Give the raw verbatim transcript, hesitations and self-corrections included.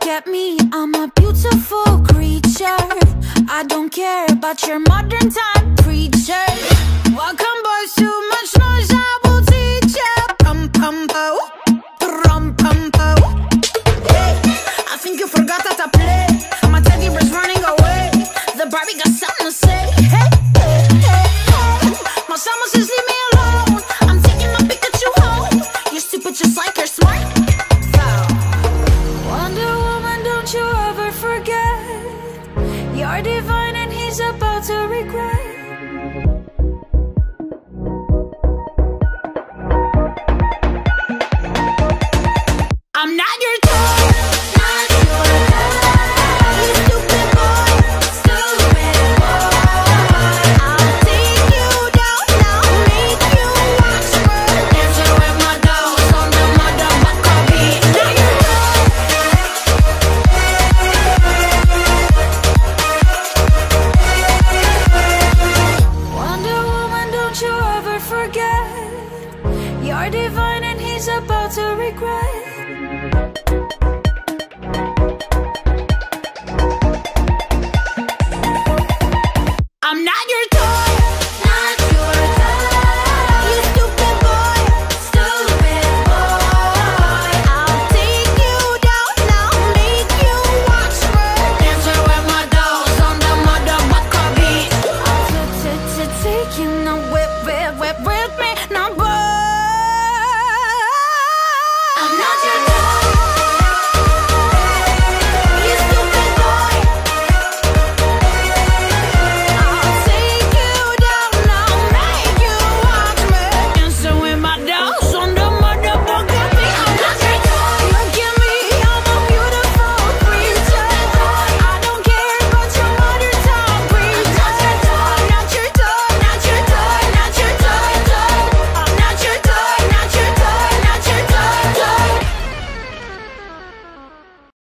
Look at me, I'm a beautiful creature. I don't care about your modern time preacher. Welcome boys, too much noise, I will teach ya. Pum pum po, rum pum po. Hey, I think you forgot that I play. My teddy bear's running away. The Barbie got something to say. Hey, hey, hey, hey. My summer says leave me alone. I'm taking my Pikachu home. You're stupid just like you're smart. Wonder Woman, don't you ever forget. You're divine and he's about to regret.